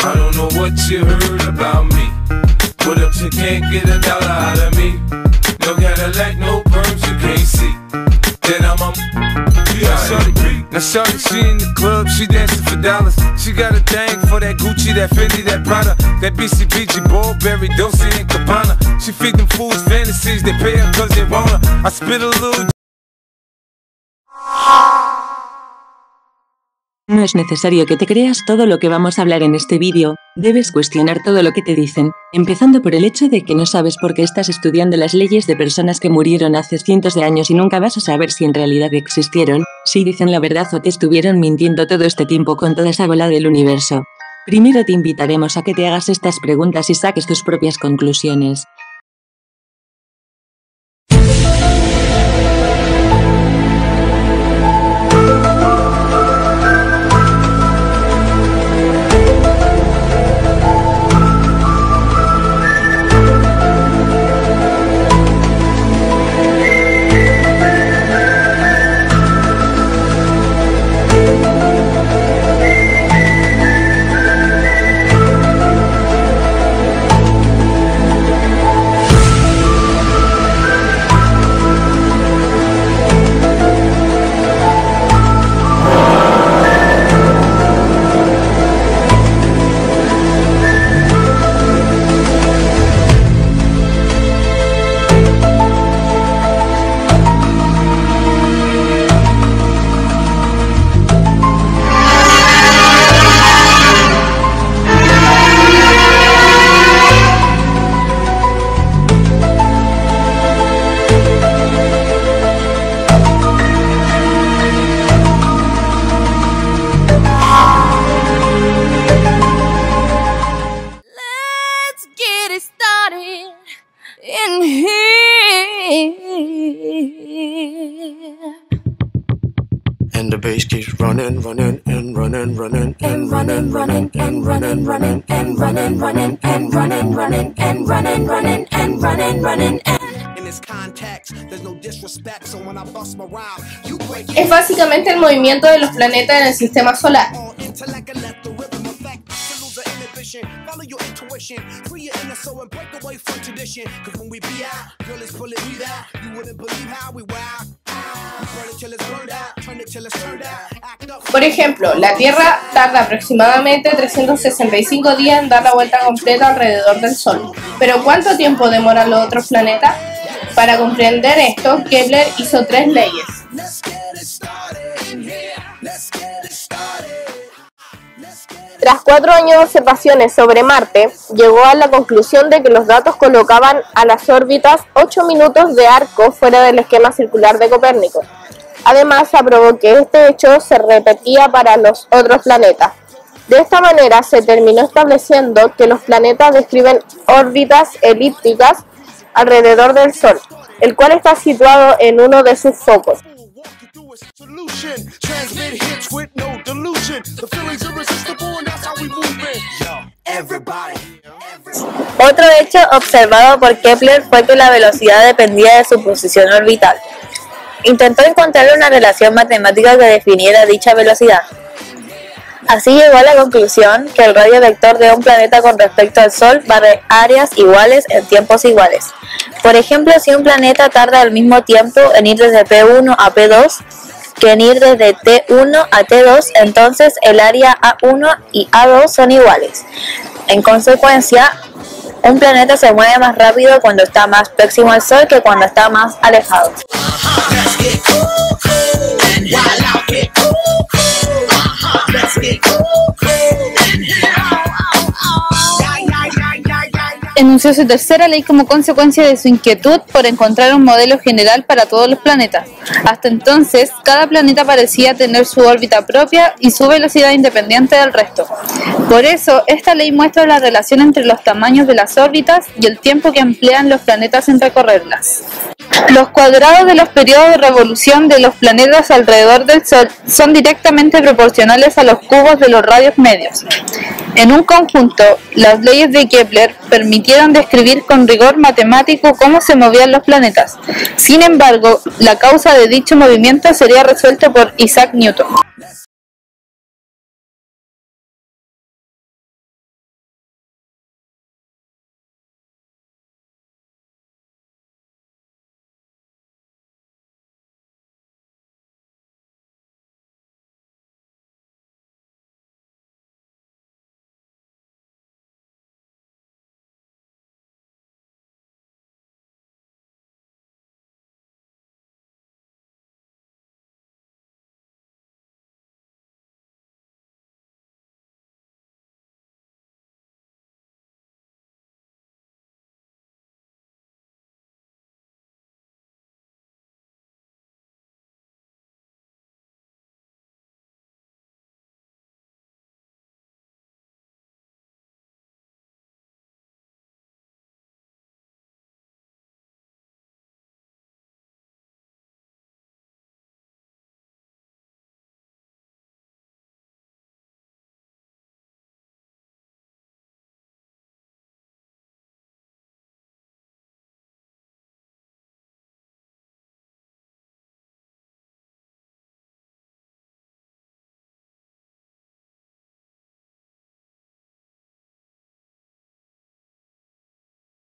I don't know what you heard about me. What if you can't get $1 out of me? No Cadillac, no perms, you can't see. Then I'm now shorty, she in the club, she dancing for dollars. She got a thing for that Gucci, that Fendi, that Prada, that BCBG, Burberry, Dolce & Gabbana. She feed them fools fantasies, they pay her cause they want her. I spit a little. No es necesario que te creas todo lo que vamos a hablar en este vídeo, debes cuestionar todo lo que te dicen, empezando por el hecho de que no sabes por qué estás estudiando las leyes de personas que murieron hace cientos de años y nunca vas a saber si en realidad existieron, si dicen la verdad o te estuvieron mintiendo todo este tiempo con toda esa bola del universo. Primero te invitaremos a que te hagas estas preguntas y saques tus propias conclusiones. And the bass keeps running, running, and running, running, and running, running, and running, running, and running, running, and running, running, and running, running, and running, running, Es básicamente el movimiento de los planetas en el sistema solar. Por ejemplo, la Tierra tarda aproximadamente 365 días en dar la vuelta completa alrededor del Sol. ¿Pero cuánto tiempo demoran los otros planetas? Para comprender esto, Kepler hizo 3 leyes. Tras 4 años de observaciones sobre Marte, llegó a la conclusión de que los datos colocaban a las órbitas 8 minutos de arco fuera del esquema circular de Copérnico. Además, aprobó que este hecho se repetía para los otros planetas. De esta manera, se terminó estableciendo que los planetas describen órbitas elípticas alrededor del Sol, el cual está situado en uno de sus focos. Otro hecho observado por Kepler fue que la velocidad dependía de su posición orbital. Intentó encontrar una relación matemática que definiera dicha velocidad. Así llegó a la conclusión que el radio vector de un planeta con respecto al Sol va de áreas iguales en tiempos iguales. Por ejemplo, si un planeta tarda el mismo tiempo en ir desde P1 a P2 que en ir desde T1 a T2, entonces el área A1 y A2 son iguales. En consecuencia, un planeta se mueve más rápido cuando está más próximo al Sol que cuando está más alejado. Enunció su tercera ley como consecuencia de su inquietud por encontrar un modelo general para todos los planetas. Hasta entonces, cada planeta parecía tener su órbita propia y su velocidad independiente del resto. Por eso, esta ley muestra la relación entre los tamaños de las órbitas y el tiempo que emplean los planetas en recorrerlas. Los cuadrados de los periodos de revolución de los planetas alrededor del Sol son directamente proporcionales a los cubos de los radios medios. En un conjunto, las leyes de Kepler permitieron describir con rigor matemático cómo se movían los planetas. Sin embargo, la causa de dicho movimiento sería resuelta por Isaac Newton.